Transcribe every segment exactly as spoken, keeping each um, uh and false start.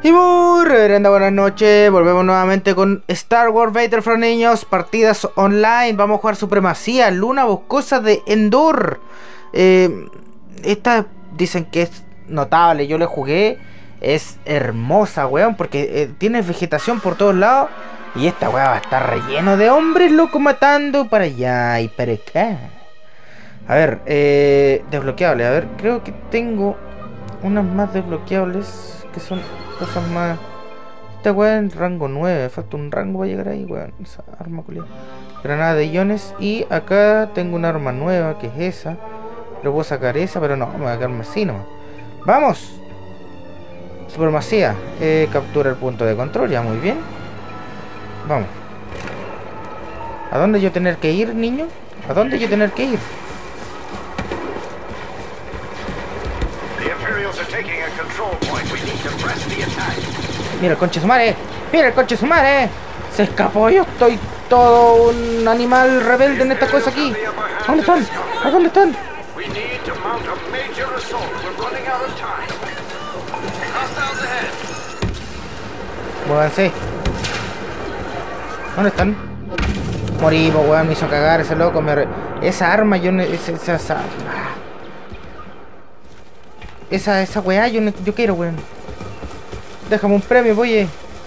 Y muy reverenda buenas noches, volvemos nuevamente con Star Wars Battlefront, niños, partidas online. Vamos a jugar Supremacía, Luna Boscosa de Endor. eh, Esta dicen que es notable, yo le jugué. Es hermosa, weón, porque eh, tiene vegetación por todos lados. Y esta weá va a estar relleno de hombres locos matando para allá y para acá. A ver, eh, desbloqueable, a ver, creo que tengo unas más desbloqueables que son cosas más. Esta weá en rango nueve, falta un rango para llegar ahí, weón. Esa arma culiada. Granada de iones. Y acá tengo una arma nueva, que es esa. Pero puedo sacar esa, pero no, me voy a quedarme así nomás. ¡Vamos! Supremacía. Eh, captura el punto de control, ya muy bien. Vamos. ¿A dónde yo tener que ir, niño? ¿A dónde yo tener que ir? Mira el conche su madre. Mira el conche su madre. Se escapó. Yo estoy todo un animal rebelde en esta cosa aquí. ¿A dónde están? ¿A dónde están? Muévanse. ¿Dónde están? Morimos, weón. Me hizo cagar ese loco. Me re... Esa arma, yo... Ne... Esa, esa, esa... Esa, esa weá, yo, ne... yo quiero, weón. Déjame un premio, oye.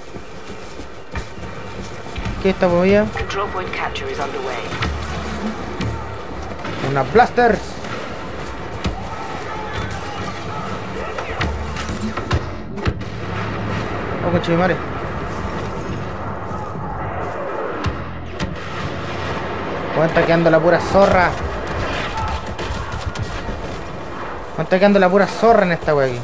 ¿Qué es esta weá? Una blasters. Oh, conche de madre. Cuenta que ando la pura zorra. Cuenta que ando la pura zorra en esta wea aquí.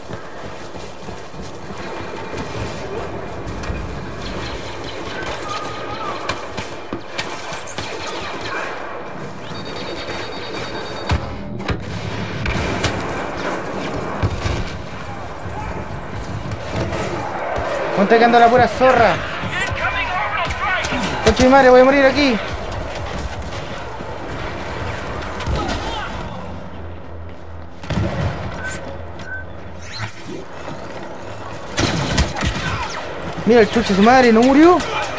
Cuenta que ando la pura zorra. Conche de madre, voy a morir aquí. Mira el chuche su madre, ¿no murió?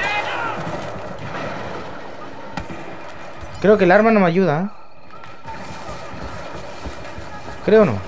Creo que el arma no me ayuda, ¿eh? Creo no.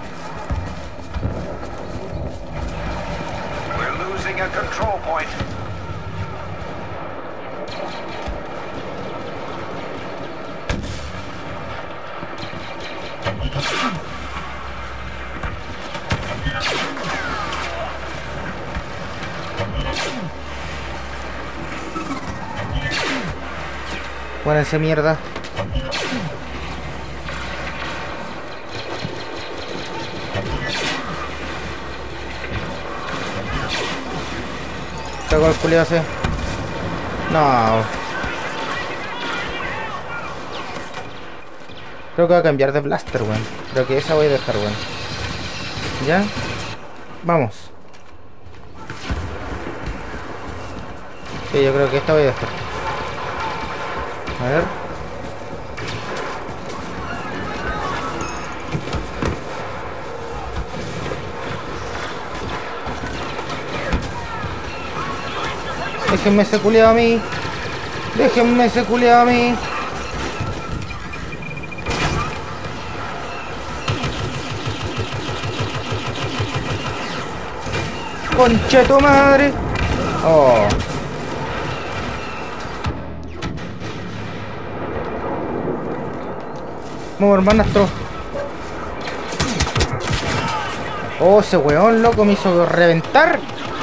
Buénense mierda. Cago el culiao ese. No. Creo que voy a cambiar de blaster, weón. Creo que esa voy a dejar, weón. ¿Ya? Vamos. Sí, yo creo que esta voy a dejar. A ver. Déjenme ese culiao a mí. Déjenme ese culiao a mí. Conche tu madre. Oh. Vamos, hermanastro. Oh, ese weón, loco, me hizo reventar.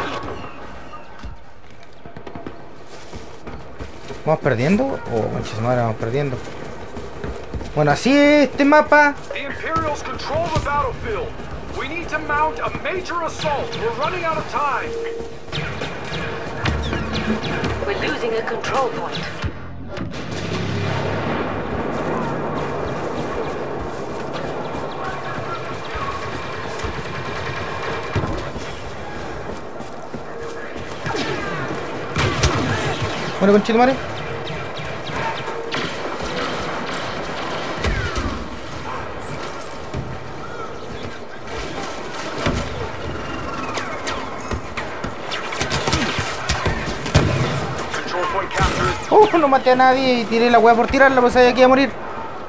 ¿Vamos perdiendo? Oh, manches madre, vamos perdiendo. Bueno, así es este mapa. The Imperials control the battlefield. We need to mount a major assault. We're running out of time. We're losing a control point. Bueno, conchito madre. Oh, no maté a nadie y tiré la weá por tirarla, pues sabía que iba a morir.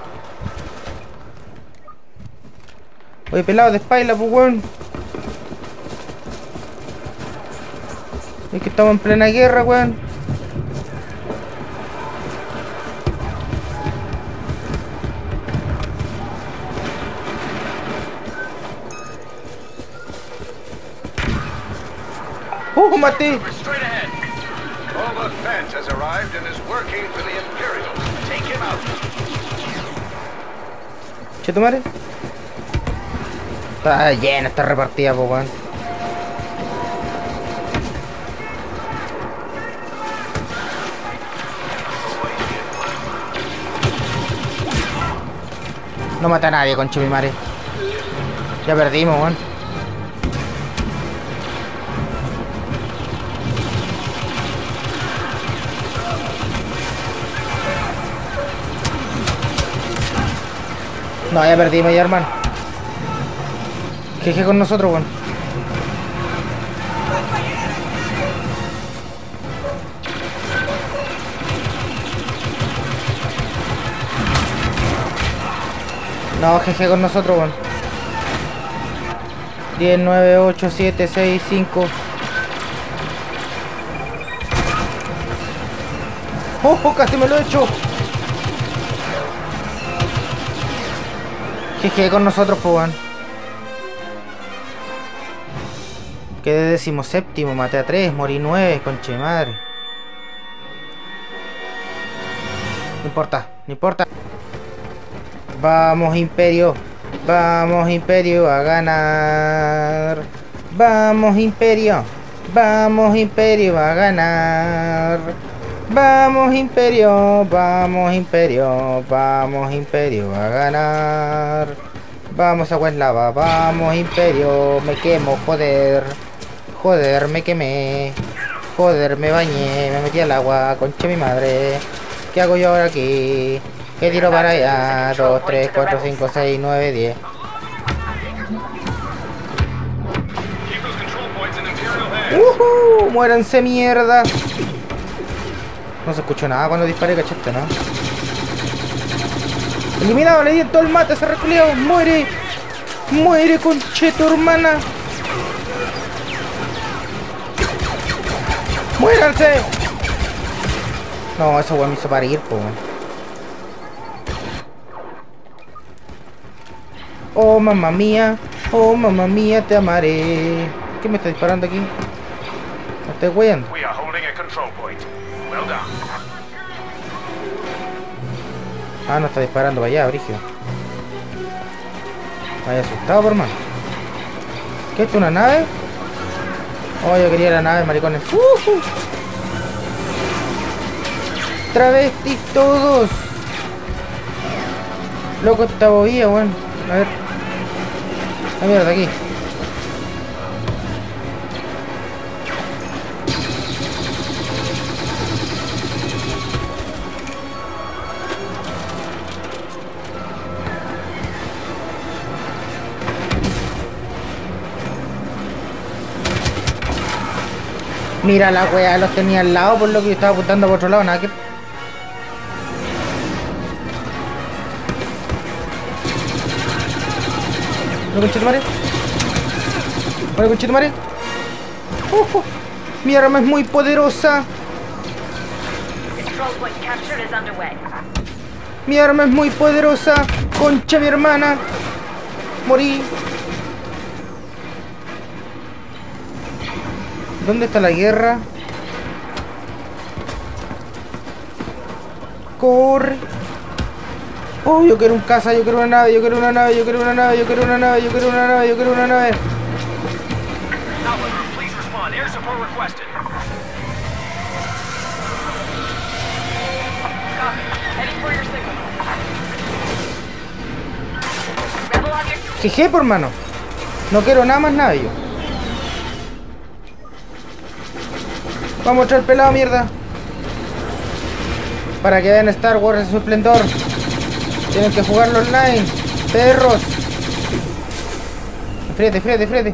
Oye, pelado de espalda, pues weón. Es que estamos en plena guerra, weón. Oh, maté. Straight ahead. Boba Fett has arrived and is working for the Imperials. Take him out. Che, tu madre. Está llena esta repartida, po, weón. No mata a nadie, concha mi madre. Ya perdimos, weón. No, ya perdimos ya, hermano. Jeje con nosotros, weón. No, jeje con nosotros, weón. diez, nueve, ocho, siete, seis, cinco. ¡Oh, oh, casi me lo he hecho! Jeje con nosotros, pues, weón. Quedé decimoséptimo, maté a tres, morí nueve, conche madre. No importa, no importa. Vamos, Imperio. Vamos, Imperio, a ganar. Vamos, Imperio. Vamos, Imperio, a ganar. Vamos, Imperio. Vamos, Imperio. Vamos, Imperio, a ganar. Vamos, agua eslava. Vamos, Imperio. Me quemo, joder. Joder, me quemé. Joder, me bañé. Me metí al agua, conche mi madre. ¿Qué hago yo ahora aquí? ¿Qué tiro para allá? dos, tres, cuatro, cinco, seis, nueve, diez. ¡Uhú! ¡Muéranse, mierda! No se escuchó nada cuando disparé, cachaste, ¿no? Eliminado, le di todo el mate, se reculeó. ¡Muere! ¡Muere, concheto, hermana! ¡Muéranse! No, esa weá me hizo parir, po. Oh, mamá mía. Oh, mamá mía, te amaré. ¿Qué me está disparando aquí? Me estoy weyando. We are holding a control point. Well done. Ah, no está disparando para allá, brígido. Vaya asustado, por hermano. ¿Qué es esto, una nave? Oh, yo quería la nave, maricones. Uh -huh. Travestis todos. Loco esta bobía, weón. A ver. Ah, mierda, aquí. Mira la wea, los tenía al lado por lo que yo estaba apuntando por otro lado, nada que... ¿No, conchetumare? ¿Vale, conchetumare? Uh, uh, mi arma es muy poderosa. Control point captured is underway. Mi arma es muy poderosa. Concha, mi hermana. Morí. ¿Dónde está la guerra? Corre. Oh, yo quiero un caza, yo quiero una nave, yo quiero una nave, yo quiero una nave, yo quiero una nave, yo quiero una nave, yo quiero una nave. Outlander, please respond. Air support requested. Copy. Heading for your signal. Rebel on your... Jeje, por mano. No quiero nada más nave yo. Vamos a traer pelado, mierda. Para que vean Star Wars en su esplendor. Tienen que jugarlo online. Perros. Enfríate, enfríate, enfríate.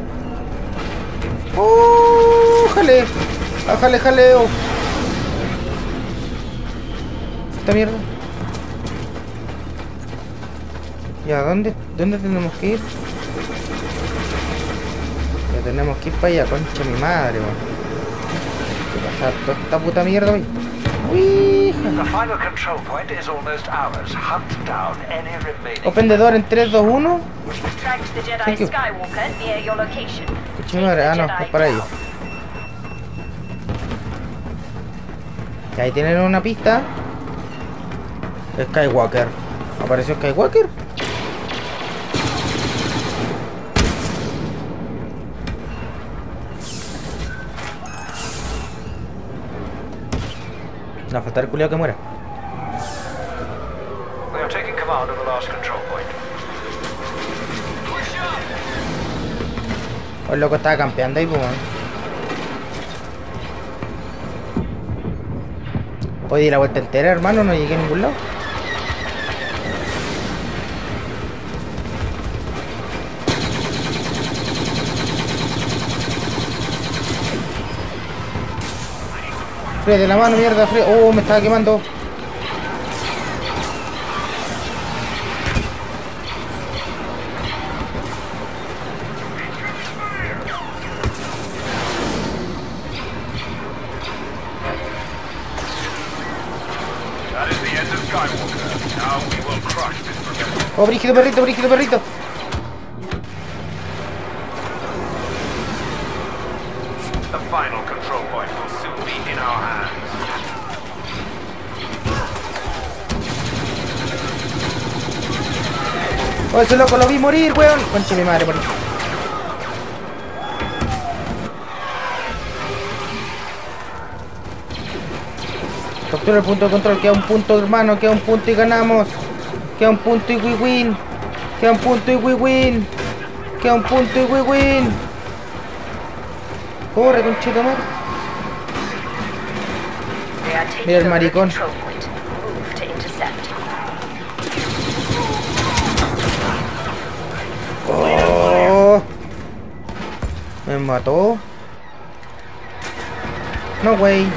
¡Uh! ¡Jale! ¡Jale, jaleo! esta mierda. Ya, ¿dónde, dónde tenemos que ir? Ya tenemos que ir para allá, concha mi madre, weón. Hay que pasar toda esta puta mierda, wey. Uy, The final control point is almost ours. Hunt down any remaining. Open the door en tres, dos, uno. Tracked the Jedi Thank you. Skywalker near your location. Concha mi madre, ah no, es para ellos. Y ahí tienen una pista. Skywalker. ¿Apareció Skywalker? No, falta el culiao que muera. We are taking command of the last control point. Oh, el loco estaba campeando ahí, pues. Hoy di la vuelta entera, hermano, no llegué a ningún lado. Frío de la mano, mierda, frío. Oh, me estaba quemando. That is the end of Skywalker. Now we will crush this rebellion. Oh, brígido, perrito, brígido, perrito. The final control point will soon be in our hands. Oh, ese loco lo vi morir, weón. Concha mi madre, morí. Captura el punto de control. Queda un punto, hermano. Queda un punto y ganamos. Queda un punto y we win. Queda un punto y we win. Queda un punto y we win. Corre, conchito madre. They are taking Mira el over the maricón. control point. Move to intercept. Oh, me mató. No, güey.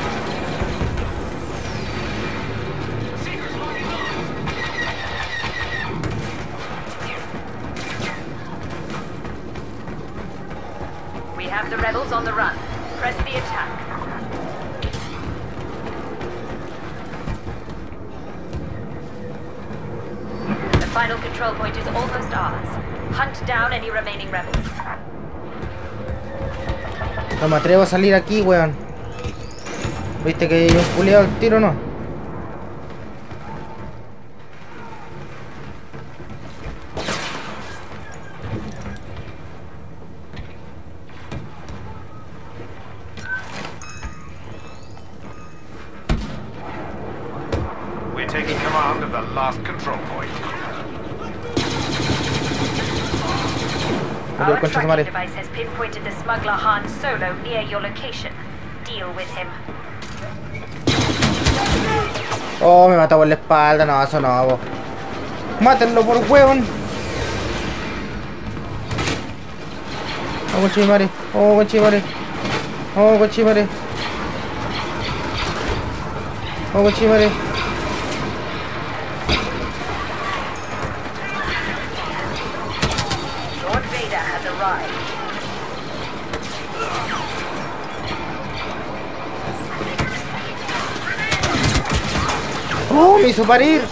We have the rebels on the run. Press the attack. The final control point is almost ours. Hunt down any remaining rebels. No me atrevo a salir aquí, weón. ¿Viste que hay un culiado al tiro o no? We're taking command of the last control point. Murió, Our concha su tracking madre. device has pinpointed the smuggler Han Solo near your location. Deal with him. Oh, me mató por la espalda. No, eso no, vos. Mátenlo por huevón. Oh, conchimare. Oh, conchimare. Oh, conchimare. Oh, conchimare. Lord Vader has arrived. Oh, me hizo parir.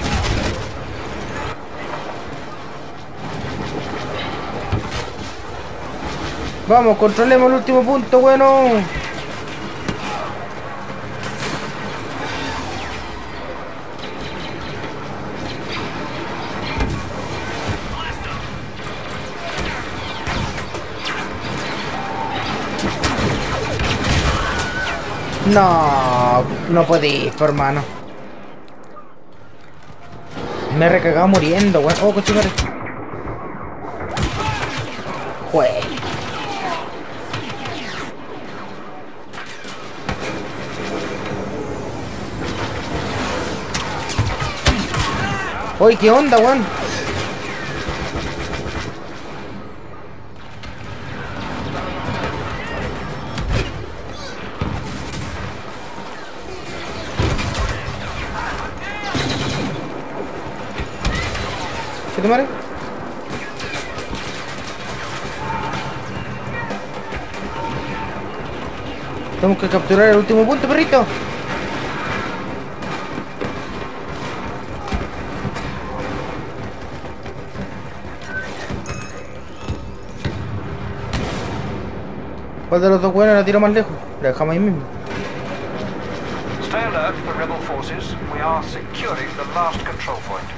Vamos, controlemos el último punto, bueno. No, no podéis, hermano. Me he recagado muriendo, weón. Oh, cochimare. Jue. Uy, ¿qué onda, weón? ¿Qué te mare? Tenemos que capturar el último punto, perrito. ¿Cuál de los dos buenos la tiro más lejos? La dejamos ahí mismo. Stay alert for rebel forces. We are securing the last control point.